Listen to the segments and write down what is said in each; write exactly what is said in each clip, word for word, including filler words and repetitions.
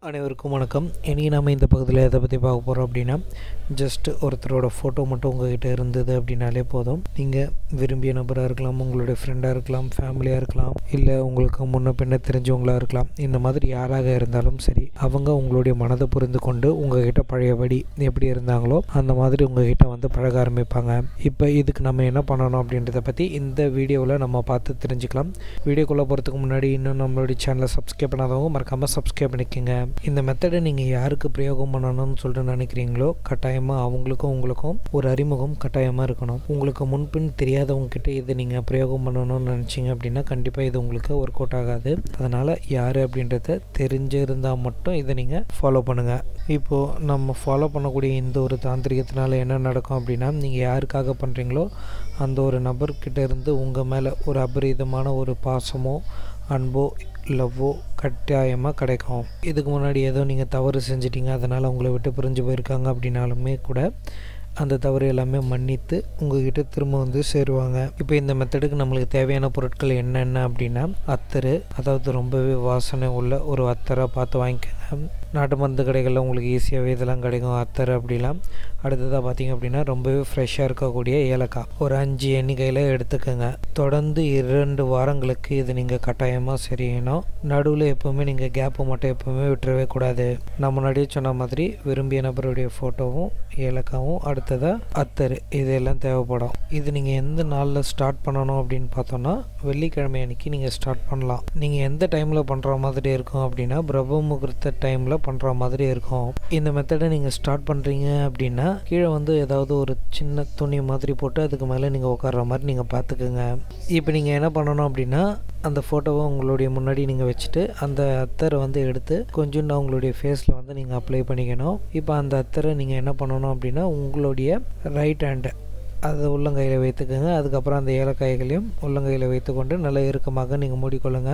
அனைவருக்கும் வணக்கம். இனி நம்ம இந்த பகுதியில் எதை பற்றி பார்க்க போகிறோம் அப்படின்னா, ஜஸ்ட் ஒருத்தரோட ஃபோட்டோ மட்டும் உங்கள்கிட்ட இருந்தது அப்படின்னாலே போதும். நீங்கள் விரும்பிய நபராக இருக்கலாம், உங்களுடைய ஃப்ரெண்டாக இருக்கலாம், ஃபேமிலியாக இருக்கலாம், இல்லை உங்களுக்கு முன்ன பின்ன தெரிஞ்சவங்களாக இருக்கலாம். இந்த மாதிரி யாராக இருந்தாலும் சரி, அவங்க உங்களுடைய மனதை புரிந்து கொண்டு உங்கள்கிட்ட பழையபடி எப்படி இருந்தாங்களோ அந்த மாதிரி உங்கள்கிட்ட வந்து பழக ஆரம்பிப்பாங்க. இப்போ இதுக்கு நம்ம என்ன பண்ணணும் அப்படின்றத பற்றி இந்த வீடியோவில் நம்ம பார்த்து தெரிஞ்சுக்கலாம். வீடியோக்குள்ளே போகிறதுக்கு முன்னாடி இன்னும் நம்மளுடைய சேனலை சப்ஸ்கிரைப் பண்ணாதவங்க மறக்காமல் சப்ஸ்கிரைப் பண்ணிக்கோங்க. இந்த மெத்தடை நீங்கள் யாருக்கு பிரயோகம் பண்ணணும்னு சொல்லிட்டு நினைக்கிறீங்களோ, கட்டாயமாக அவங்களுக்கும் உங்களுக்கும் ஒரு அறிமுகம் கட்டாயமாக இருக்கணும். உங்களுக்கு முன்பின் தெரியாதவங்க கிட்ட இதை நீங்கள் பிரயோகம் பண்ணணும்னு நினச்சிங்க அப்படின்னா கண்டிப்பாக இது உங்களுக்கு ஒர்க் அவுட் ஆகாது. அதனால் யார் அப்படின்றத தெரிஞ்சிருந்தால் மட்டும் இதை நீங்கள் ஃபாலோ பண்ணுங்கள். இப்போது நம்ம ஃபாலோ பண்ணக்கூடிய இந்த ஒரு தாந்திரிகத்தினால என்ன நடக்கும் அப்படின்னா, நீங்கள் யாருக்காக பண்ணுறீங்களோ அந்த ஒரு நபர்கிட்ட இருந்து உங்கள் மேலே ஒரு அபரிதமான ஒரு பாசமோ அன்போ லவ்வோ கட்டாயமாக கிடைக்கும். இதுக்கு முன்னாடி ஏதோ நீங்கள் தவறு செஞ்சிட்டீங்க, அதனால் உங்களை விட்டு பிரிஞ்சு போயிருக்காங்க அப்படின்னாலுமே கூட அந்த தவறு எல்லாமே மன்னித்து உங்கள்கிட்ட திரும்ப வந்து சேருவாங்க. இப்போ இந்த மெத்தடுக்கு நம்மளுக்கு தேவையான பொருட்கள் என்னென்ன அப்படின்னா, அத்தர், அதாவது ரொம்பவே வாசனை உள்ள ஒரு அத்தரை பார்த்து வாங்கிக்கோங்க. நாட்டு மருந்து கடைகளில் உங்களுக்கு ஈஸியாகவே இதெல்லாம் கிடைக்கும், அத்தர் அப்படிலாம். அடுத்ததாக பார்த்திங்க அப்படின்னா, ரொம்பவே ஃப்ரெஷ்ஷாக இருக்கக்கூடிய ஏலக்காய் ஒரு அஞ்சு எண்ணிக்கையில் எடுத்துக்கோங்க. தொடர்ந்து இரண்டு வாரங்களுக்கு இது நீங்கள் கட்டாயமாக செய்யணும். நடுவில் எப்போவுமே நீங்கள் கேப்பு மட்டும் எப்போவுமே விட்டுறவே கூடாது. நான் முன்னாடியே சொன்ன மாதிரி விரும்பிய நபருடைய ஃபோட்டோவும் ஏலக்காவும் அடுத்ததாக அத்தர் இதெல்லாம் தேவைப்படும். இது நீங்கள் எந்த நாளில் ஸ்டார்ட் பண்ணணும் அப்படின்னு பார்த்தோன்னா, வெள்ளிக்கிழமை அன்றைக்கி நீங்கள் ஸ்டார்ட் பண்ணலாம். நீங்கள் எந்த டைமில் பண்ணுற மாதிரி இருக்கும் அப்படின்னா, பிரம்ம முகூர்த்த டைமில் பண்ணுற மாதிரி இருக்கும். இந்த மெத்தடை நீங்கள் ஸ்டார்ட் பண்ணுறீங்க அப்படின்னா, கீழே வந்து ஏதாவது ஒரு சின்ன துணி மாதிரி போட்டு அதுக்கு மேலே நீங்கள் உட்கார்ற மாதிரி நீங்கள் பார்த்துக்குங்க. இப்போ நீங்கள் என்ன பண்ணணும் அப்படின்னா, அந்த ஃபோட்டோவை உங்களுடைய முன்னாடி நீங்கள் வச்சுட்டு அந்த அத்தரை வந்து எடுத்து கொஞ்சம் உங்களுடைய ஃபேஸில் வந்து நீங்கள் அப்ளை பண்ணிக்கணும். இப்போ அந்த அத்தரை நீங்கள் என்ன பண்ணணும் அப்படின்னா, உங்களுடைய ரைட் ஹேண்டை அதை உள்ளங்கையில் வைத்துக்கோங்க. அதுக்கப்புறம் அந்த ஏலக்காய்களையும் உள்ளங்கையில் வைத்துக்கொண்டு நல்லா இறுக்கமாக நீங்கள் மூடிக்கொள்ளுங்க.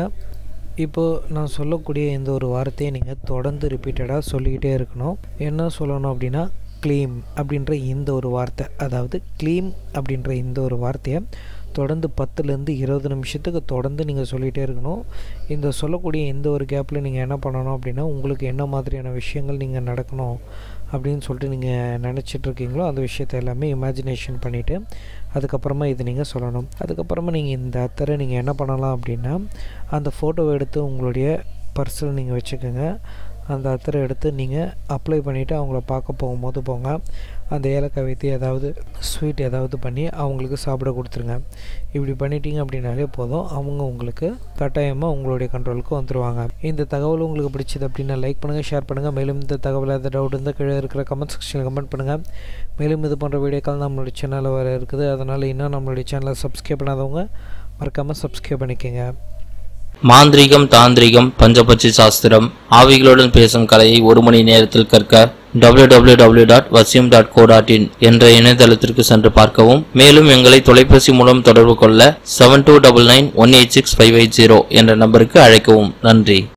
இப்போது நான் சொல்லக்கூடிய இந்த ஒரு வார்த்தையை நீங்கள் தொடர்ந்து ரிப்பீட்டடாக சொல்லிக்கிட்டே இருக்கணும். என்ன சொல்லணும் அப்படின்னா, க்ளீம் அப்படின்ற இந்த ஒரு வார்த்தை, அதாவது க்ளீம் அப்படின்ற இந்த ஒரு வார்த்தையை தொடர்ந்து பத்துலேருந்து இருபது நிமிஷத்துக்கு தொடர்ந்து நீங்கள் சொல்லிகிட்டே இருக்கணும். இந்த சொல்லக்கூடிய இந்த ஒரு கேப்பில் நீங்கள் என்ன பண்ணணும் அப்படின்னா, உங்களுக்கு என்ன மாதிரியான விஷயங்கள் நீங்கள் நடக்கணும் அப்படின்னு சொல்லிட்டு நீங்கள் நினச்சிட்ருக்கீங்களோ அந்த விஷயத்தை எல்லாமே இமேஜினேஷன் பண்ணிவிட்டு அதுக்கப்புறமா இது நீங்கள் சொல்லணும். அதுக்கப்புறமா நீங்கள் இந்த அத்தரை நீங்கள் என்ன பண்ணலாம் அப்படின்னா, அந்த ஃபோட்டோவை எடுத்து உங்களுடைய பர்ஸில் நீங்கள் வச்சுக்கோங்க. அந்த அத்தரை எடுத்து நீங்கள் அப்ளை பண்ணிவிட்டு அவங்கள பார்க்க போகும்போது போங்க. அந்த ஏலக்காய் வைத்து ஏதாவது ஸ்வீட் ஏதாவது பண்ணி அவங்களுக்கு சாப்பிட கொடுத்துருங்க. இப்படி பண்ணிட்டீங்க அப்படின்னாலே போதும், அவங்க உங்களுக்கு கட்டாயமாக உங்களுடைய கண்ட்ரோலுக்கு வந்துடுவாங்க. இந்த தகவல் உங்களுக்கு பிடிச்சது அப்படின்னா லைக் பண்ணுங்கள், ஷேர் பண்ணுங்கள். மேலும் இந்த தகவல் ஏதாவது டவுட் இருந்தால் கீழே இருக்கிற கமெண்ட் செக்ஷனில் கமெண்ட் பண்ணுங்கள். மேலும் இது போன்ற வீடியோக்கள் நம்மளுடைய சேனலில் வர இருக்குது. அதனால் இன்னும் நம்மளுடைய சேனலை சப்ஸ்கிரைப் பண்ணாதவங்க மறக்காமல் சப்ஸ்கிரைப் பண்ணிக்கோங்க. மாந்திரீகம், தாந்திரிகம், பஞ்சபட்சி சாஸ்திரம், ஆவிகளுடன் பேசும் கலையை ஒரு மணி நேரத்தில் கற்க டபிள்யூ டபிள்யூ டபிள்யூ டாட் வசியம் டாட் கோ டாட் இன் என்ற இணையதளத்திற்கு சென்று பார்க்கவும். மேலும் எங்களை தொலைபேசி மூலம் தொடர்பு கொள்ள seven two double nine one eight six five eight zero என்ற நம்பருக்கு அழைக்கவும். நன்றி.